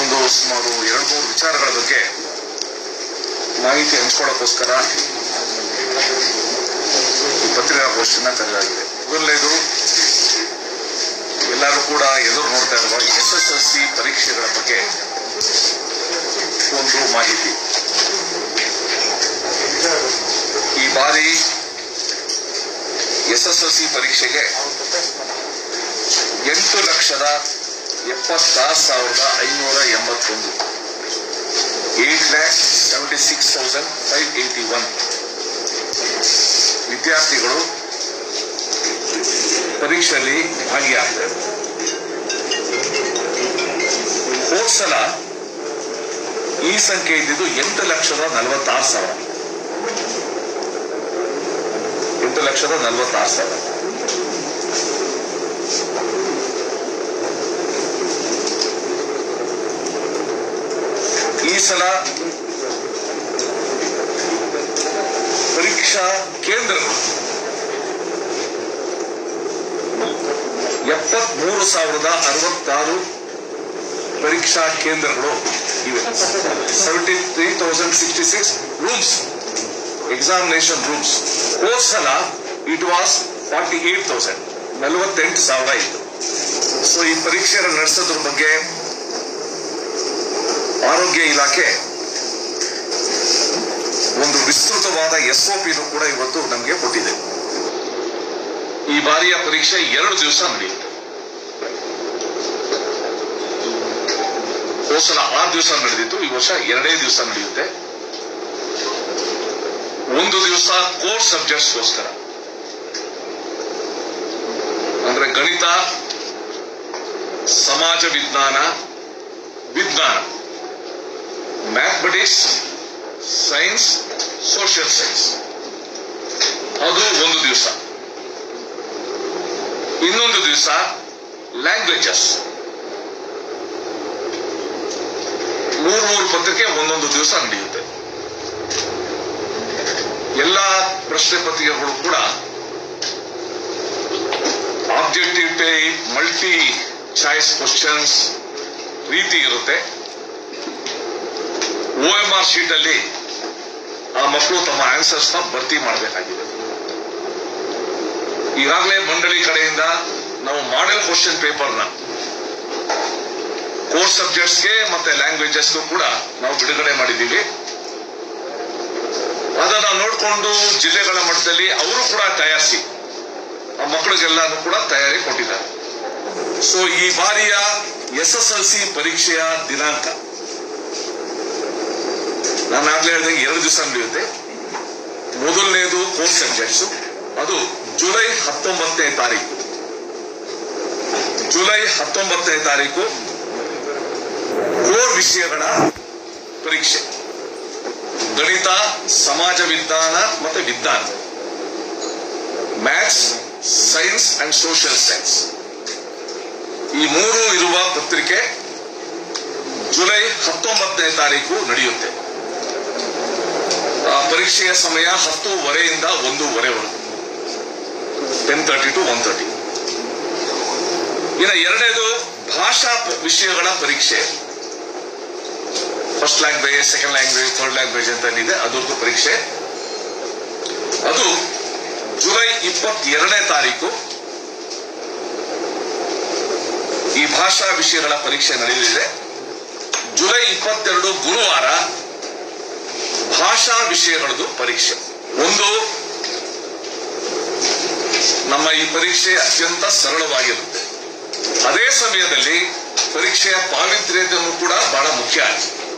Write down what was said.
ಒಂದು ಸುಮಾರು 2-3 ವಿಚಾರಗಳ ಬಗ್ಗೆ ಮಾಹಿತಿ ಹಂಚ್ಕೊಳ್ಳೋಕ್ಕೋಸ್ಕರ ಈ ಪತ್ರಿಕಾಗೋಷ್ಠಿನ ಕರೆಯಲಾಗಿದೆ. ಮೊದಲನೇದು, ಎಲ್ಲರೂ ಕೂಡ ಎದುರು ನೋಡ್ತಾ ಇರುವ SSLC ಪರೀಕ್ಷೆಗಳ ಬಗ್ಗೆ ಒಂದು ಮಾಹಿತಿ. ಈ ಬಾರಿ SSLC ಪರೀಕ್ಷೆಗೆ 8,76,581 8,76,581 ವಿದ್ಯಾರ್ಥಿಗಳು ಪರೀಕ್ಷೆಯಲ್ಲಿ ಭಾಗಿಯಾಗ್ತಾರೆ. ಹೋದ ಸಲ ಈ ಸಂಖ್ಯೆ ಇದ್ದಿದ್ದು 8,46,000. 8,46,000. ಈ ಸಲ ಪರೀಕ್ಷಾ ಕೇಂದ್ರಗಳು 73,066 ಪರೀಕ್ಷಾ ಕೇಂದ್ರಗಳು ಇವೆ. 73,066 ರೂಮ್ಸ್, ಎಕ್ಸಾಮಿನೇಷನ್ ರೂಮ್ಸ್. ಹೋದ ಸಲ ಇಟ್ ವಾಸ್ 48,000, 48,000 ಇತ್ತು. ಸೊ ಈ ಪರೀಕ್ಷೆಯನ್ನು ನಡೆಸೋದ್ರ ಬಗ್ಗೆ ಆರೋಗ್ಯ ಇಲಾಖೆ ಒಂದು ವಿಸ್ತೃತವಾದ SOP ಕೂಡ ಇವತ್ತು ನಮಗೆ ಕೊಟ್ಟಿದೆ. ಈ ಬಾರಿಯ ಪರೀಕ್ಷೆ 2 ದಿವಸ ನಡೆಯುತ್ತೆ. ಹೋದ ಸಲ 6 ದಿವಸ ನಡೆದಿತ್ತು, ಈ ವರ್ಷ 2 ದಿವಸ ನಡೆಯುತ್ತೆ. ಒಂದು ದಿವಸ ಕೋರ್ ಸಬ್ಜೆಕ್ಟ್ಸ್ಗೋಸ್ಕರ, ಅಂದ್ರೆ ಗಣಿತ, ಸಮಾಜ ವಿಜ್ಞಾನ, ಮ್ಯಾಥಮೆಟಿಕ್ಸ್, ಸೈನ್ಸ್, ಸೋಷಿಯಲ್ ಸೈನ್ಸ್, ಅದು ಒಂದು ದಿವಸ. ಇನ್ನೊಂದು ದಿವಸ ಲ್ಯಾಂಗ್ವೇಜಸ್. 3 ಪತ್ರಿಕೆ ಒಂದೊಂದು ದಿವಸ ನಡೆಯುತ್ತೆ. ಎಲ್ಲ ಪ್ರಶ್ನೆ ಪತ್ರಿಕೆಗಳು ಕೂಡ objective type, multi choice questions ರೀತಿ ಇರುತ್ತೆ. OMR ಶೀಟ್ ಅಲ್ಲಿ ಆ ಮಕ್ಕಳು ತಮ್ಮ ಆನ್ಸರ್ಸ್ ನ ಭರ್ತಿ ಮಾಡಬೇಕಾಗಿದೆ. ಈಗಾಗಲೇ ಮಂಡಳಿ ಕಡೆಯಿಂದ ನಾವು ಮಾಡೆಲ್ ಕ್ವಶನ್ ಪೇಪರ್ನ ಕೋರ್ಸ್ ಸಬ್ಜೆಕ್ಟ್ಸ್ಗೆ ಮತ್ತೆ ಲ್ಯಾಂಗ್ವೇಜಸ್ಗೂ ಕೂಡ ನಾವು ಬಿಡುಗಡೆ ಮಾಡಿದ್ದೀವಿ. ಅದನ್ನ ನೋಡಿಕೊಂಡು ಜಿಲ್ಲೆಗಳ ಮಟ್ಟದಲ್ಲಿ ಅವರು ಕೂಡ ತಯಾರಿಸಿ ಆ ಮಕ್ಕಳಿಗೆಲ್ಲಾನು ಕೂಡ ತಯಾರಿ ಕೊಟ್ಟಿದ್ದಾರೆ. ಸೊ ಈ ಬಾರಿಯ SSLC ಪರೀಕ್ಷೆಯ ದಿನಾಂಕ ನಾನು ಆಗ್ಲೇ ಹೇಳಿದಂಗೆ 2 ದಿವಸ ನಡೆಯುತ್ತೆ. ಮೊದಲನೇದು ಕೋರ್ಸ್ ಸಬ್ಜೆಕ್ಟ್ಸ್, ಅದು ಜುಲೈ 19ನೇ ತಾರೀಕು. ಜುಲೈ 19ನೇ ತಾರೀಕು ಕೋರ್ ವಿಷಯಗಳ ಪರೀಕ್ಷೆ, ಗಣಿತ, ಸಮಾಜ ವಿಜ್ಞಾನ ಮತ್ತೆ ವಿಜ್ಞಾನ, maths, science and social science. ಈ 3 ಇರುವ ಪತ್ರಿಕೆ ಜುಲೈ 19ನೇ ತಾರೀಕು ನಡೆಯುತ್ತೆ. ಪರೀಕ್ಷೆಯ ಸಮಯ 10:30 1:30 ವರೆಗೂ, 10:30 to 1:30. ಇನ್ನು ಎರಡನೇದು ಭಾಷಾ ವಿಷಯಗಳ ಪರೀಕ್ಷೆ. First language, second language, third language ಅಂತ ಏನಿದೆ ಅದರದ್ದು ಪರೀಕ್ಷೆ. ಅದು ಜುಲೈ 22ನೇ ತಾರೀಕು ಈ ಭಾಷಾ ವಿಷಯಗಳ ಪರೀಕ್ಷೆ ನಡೆಯಲಿದೆ. ಜುಲೈ 22 ಗುರುವಾರ ಭಾಷಾ ವಿಷಯಗಳದ್ದು ಪರೀಕ್ಷೆ. ಒಂದು, ನಮ್ಮ ಈ ಪರೀಕ್ಷೆ ಅತ್ಯಂತ ಸರಳವಾಗಿರುತ್ತೆ. ಅದೇ ಸಮಯದಲ್ಲಿ ಪರೀಕ್ಷೆಯ ಪಾವಿತ್ರ್ಯತೆಯನ್ನು ಕೂಡ ಬಹಳ ಮುಖ್ಯ ಆಗಿದೆ.